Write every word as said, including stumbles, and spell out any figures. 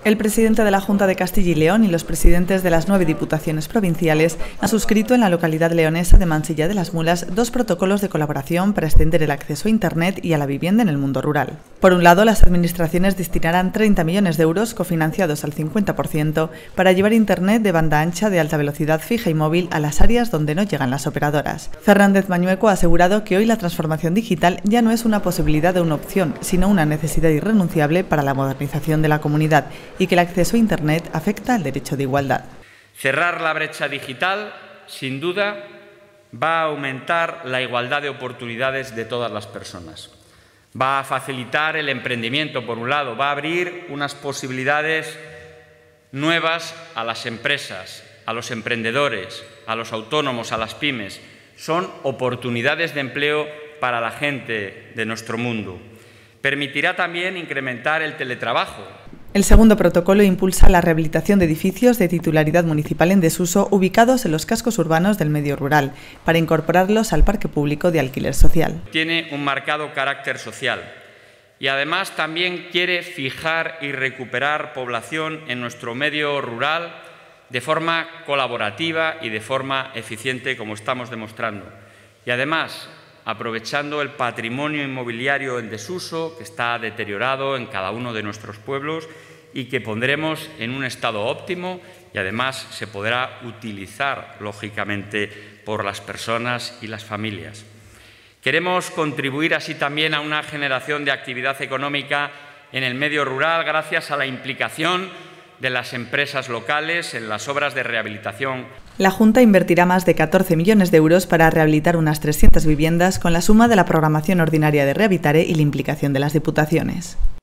El presidente de la Junta de Castilla y León y los presidentes de las nueve diputaciones provinciales han suscrito en la localidad leonesa de Mansilla de las Mulas dos protocolos de colaboración para extender el acceso a Internet y a la vivienda en el mundo rural. Por un lado, las administraciones destinarán treinta millones de euros cofinanciados al cincuenta por ciento para llevar Internet de banda ancha de alta velocidad fija y móvil a las áreas donde no llegan las operadoras. Fernández Mañueco ha asegurado que hoy la transformación digital ya no es una posibilidad o una opción, sino una necesidad irrenunciable para la modernización de la comunidad y que el acceso a Internet afecta al derecho de igualdad. Cerrar la brecha digital, sin duda, va a aumentar la igualdad de oportunidades de todas las personas. Va a facilitar el emprendimiento, por un lado, va a abrir unas posibilidades nuevas a las empresas, a los emprendedores, a los autónomos, a las pymes. Son oportunidades de empleo para la gente de nuestro mundo. Permitirá también incrementar el teletrabajo. El segundo protocolo impulsa la rehabilitación de edificios de titularidad municipal en desuso ubicados en los cascos urbanos del medio rural, para incorporarlos al parque público de alquiler social. Tiene un marcado carácter social y además también quiere fijar y recuperar población en nuestro medio rural de forma colaborativa y de forma eficiente, como estamos demostrando. Y además, aprovechando el patrimonio inmobiliario en desuso que está deteriorado en cada uno de nuestros pueblos y que pondremos en un estado óptimo y además se podrá utilizar, lógicamente, por las personas y las familias. Queremos contribuir así también a una generación de actividad económica en el medio rural gracias a la implicación de las empresas locales en las obras de rehabilitación. La Junta invertirá más de catorce millones de euros para rehabilitar unas trescientas viviendas con la suma de la programación ordinaria de Rehabilitare y la implicación de las diputaciones.